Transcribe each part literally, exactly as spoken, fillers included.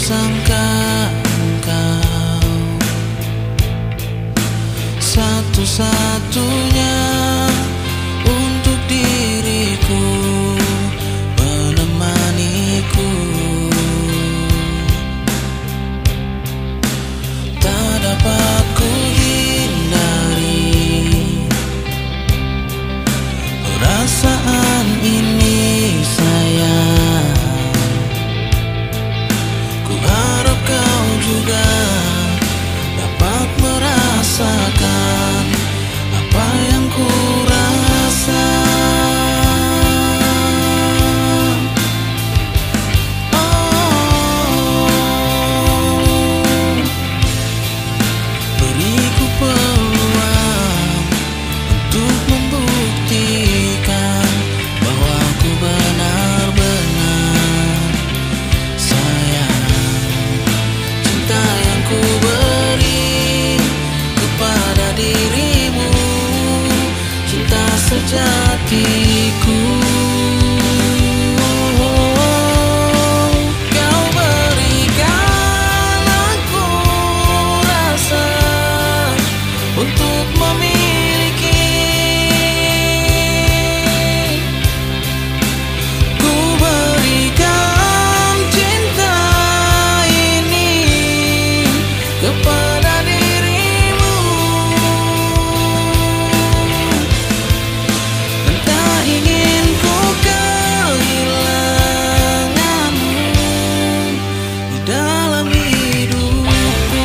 sangka engkau satu-satunya untuk diriku, menemaniku. Tak dapat ku hindari perasaan ini sayang. Ku harap kau juga dapat merasakan apa yang ku rasa. Oh, beriku peluang untuk membuktikan bahwa ku benar-benar sayang. Cinta yang ku beri kepada dirimu, cinta sejatiku. Kau berikan aku rasa untuk memiliki. Ku berikan cinta ini kepada dirimu. Dan tak ingin ku kehilanganmu di dalam hidupku.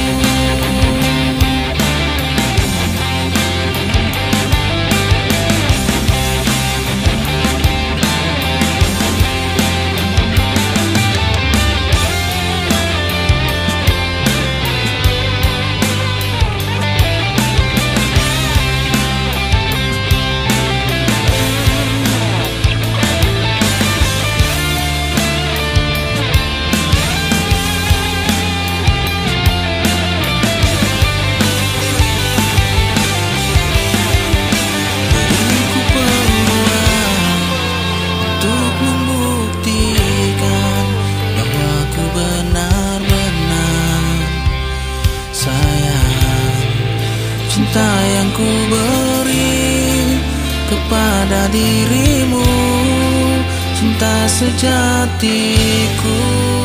Beriku peluang untuk membuktikan bahwa ku benar-benar sayang. Cinta yang ku beri kepada dirimu, cinta sejatiku.